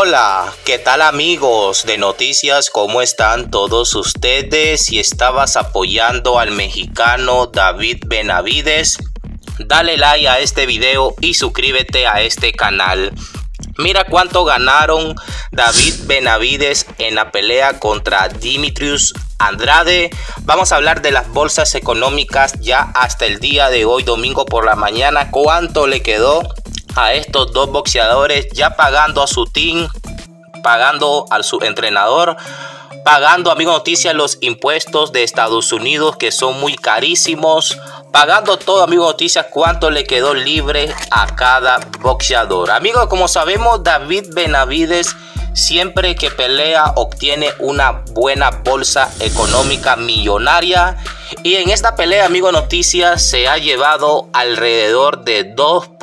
Hola, ¿qué tal amigos de Noticias? ¿Cómo están todos ustedes? Si estabas apoyando al mexicano David Benavidez, dale like a este video y suscríbete a este canal. Mira cuánto ganaron David Benavidez en la pelea contra Demetrius Andrade. Vamos a hablar de las bolsas económicas ya hasta el día de hoy, domingo por la mañana. Cuánto le quedó a estos dos boxeadores, ya pagando a su team, pagando a su entrenador, pagando, amigos Noticias, los impuestos de Estados Unidos que son muy carísimos, pagando todo, amigos Noticias, cuánto le quedó libre a cada boxeador. Amigos, como sabemos, David Benavidez siempre que pelea obtiene una buena bolsa económica millonaria, y en esta pelea, amigos Noticias, se ha llevado alrededor de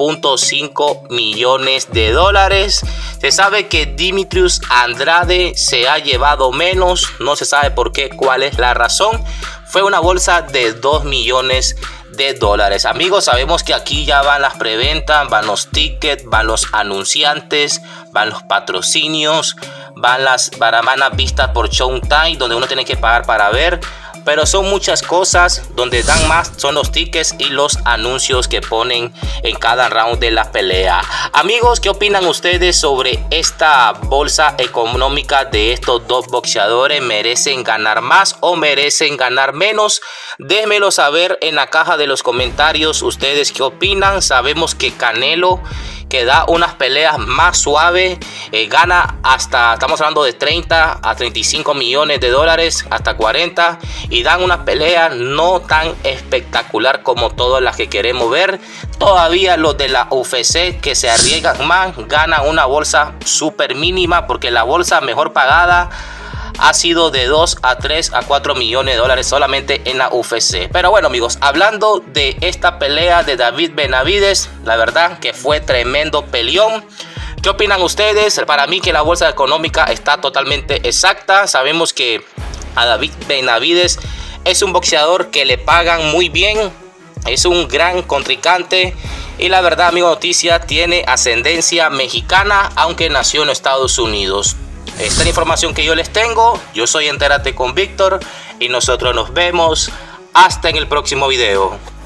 2.5 millones de dólares. Se sabe que Demetrius Andrade se ha llevado menos, no se sabe por qué, cuál es la razón. Fue una bolsa de 2 millones de dólares. Amigos, sabemos que aquí ya van las preventas, van los tickets, van los anunciantes, van los patrocinios, van las vistas por Showtime, donde uno tiene que pagar para ver. Pero son muchas cosas, donde dan más son los tickets y los anuncios que ponen en cada round de la pelea. Amigos, ¿qué opinan ustedes sobre esta bolsa económica de estos dos boxeadores? ¿Merecen ganar más o merecen ganar menos? Déjenmelo saber en la caja de los comentarios. ¿Ustedes qué opinan? Sabemos que Canelo, que da unas peleas más suaves, gana hasta, estamos hablando de 30 a 35 millones de dólares, hasta 40, y dan una pelea no tan espectacular como todas las que queremos ver. Todavía los de la UFC, que se arriesgan más, ganan una bolsa súper mínima, porque la bolsa mejor pagada ha sido de 2 a 3 a 4 millones de dólares solamente en la UFC. Pero bueno, amigos, hablando de esta pelea de David Benavidez, la verdad que fue tremendo peleón. ¿Qué opinan ustedes? Para mí que la bolsa económica está totalmente exacta. Sabemos que a David Benavidez es un boxeador que le pagan muy bien, es un gran contrincante, y la verdad, amigos Noticias, tiene ascendencia mexicana, aunque nació en Estados Unidos. Esta es la información que yo les tengo. Yo soy Entérate con Víctor y nosotros nos vemos hasta en el próximo video.